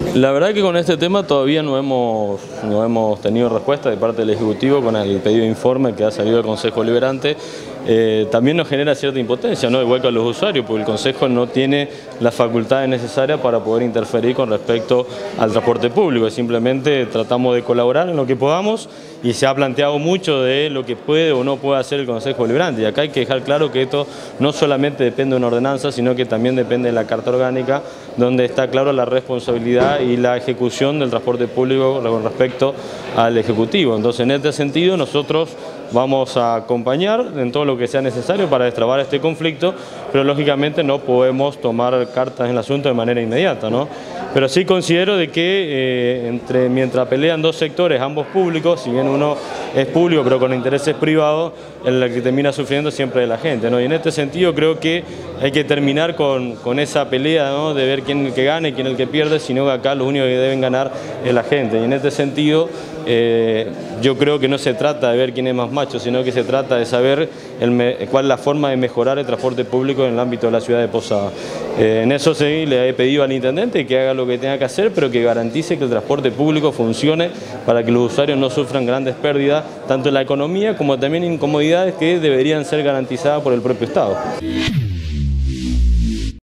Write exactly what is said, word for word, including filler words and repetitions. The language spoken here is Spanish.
La verdad que con este tema todavía no hemos, no hemos tenido respuesta de parte del Ejecutivo con el pedido de informe que ha salido del Consejo Deliberante. Eh, también nos genera cierta impotencia, ¿no? Igual que a los usuarios, porque el Consejo no tiene las facultades necesarias para poder interferir con respecto al transporte público. Simplemente tratamos de colaborar en lo que podamos y se ha planteado mucho de lo que puede o no puede hacer el Consejo Deliberante. Y acá hay que dejar claro que esto no solamente depende de una ordenanza, sino que también depende de la Carta Orgánica, donde está claro la responsabilidad y la ejecución del transporte público con respecto al Ejecutivo. Entonces, en este sentido, nosotros vamos a acompañar en todo lo que sea necesario para destrabar este conflicto, pero lógicamente no podemos tomar cartas en el asunto de manera inmediata, ¿no? Pero sí considero de que eh, entre, mientras pelean dos sectores, ambos públicos, si bien uno es público pero con intereses privados, el que termina sufriendo siempre es la gente, ¿no? Y en este sentido creo que hay que terminar con, con esa pelea, ¿no? De ver quién es el que gana y quién es el que pierde, sino que acá lo único que deben ganar es la gente. Y en este sentido eh, yo creo que no se trata de ver quién es más macho, sino que se trata de saber el me, cuál es la forma de mejorar el transporte público en el ámbito de la ciudad de Posada. Eh, en eso sí le he pedido al intendente que haga lo que tenga que hacer, pero que garantice que el transporte público funcione para que los usuarios no sufran grandes pérdidas, tanto en la economía como también incomodidades que deberían ser garantizadas por el propio Estado.